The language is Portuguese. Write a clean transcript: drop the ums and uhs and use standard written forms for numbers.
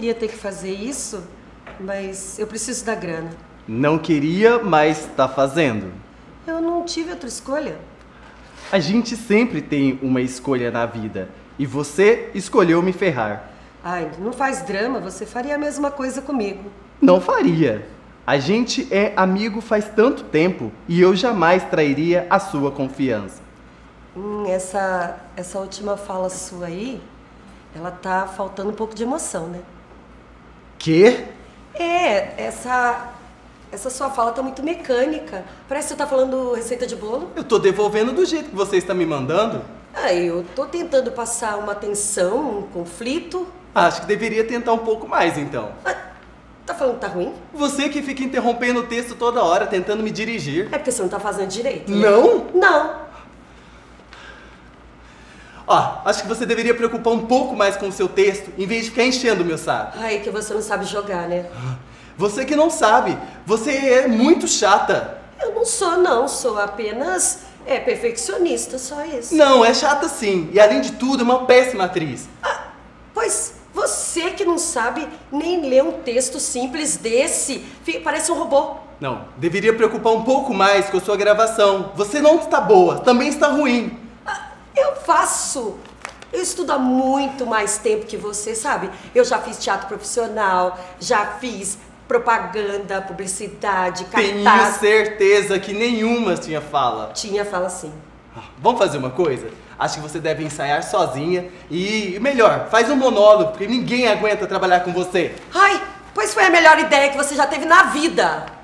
queria ter que fazer isso, mas eu preciso da grana. Não queria, mas tá fazendo. Eu não tive outra escolha. A gente sempre tem uma escolha na vida. E você escolheu me ferrar. Ai, não faz drama, você faria a mesma coisa comigo. Não faria. A gente é amigo faz tanto tempo e eu jamais trairia a sua confiança. Essa última fala sua aí, ela tá faltando um pouco de emoção, né? Quê? Essa sua fala tá muito mecânica. Parece que você tá falando receita de bolo. Eu tô devolvendo do jeito que você está me mandando. Eu tô tentando passar uma tensão, um conflito. Acho que deveria tentar um pouco mais, então. Tá falando que tá ruim? Você que fica interrompendo o texto toda hora, tentando me dirigir. É porque você não tá fazendo direito, né? Não? Não. Acho que você deveria preocupar um pouco mais com o seu texto, em vez de ficar enchendo o meu saco. Ai, que você não sabe jogar, né? Você que não sabe, você é muito chata. Eu não sou, não. Sou apenas perfeccionista, só isso. Não, é chata sim. E além de tudo, é uma péssima atriz. Pois você que não sabe nem ler um texto simples desse, parece um robô. Não, deveria preocupar um pouco mais com a sua gravação. Você não está boa, também está ruim. Eu faço. Eu estudo há muito mais tempo que você, sabe? Eu já fiz teatro profissional, já fiz propaganda, publicidade, Tenho cartaz. certeza que nenhuma tinha fala. Tinha fala sim. Vamos fazer uma coisa? Acho que você deve ensaiar sozinha e, melhor, faz um monólogo, porque ninguém aguenta trabalhar com você. Ai, pois foi a melhor ideia que você já teve na vida.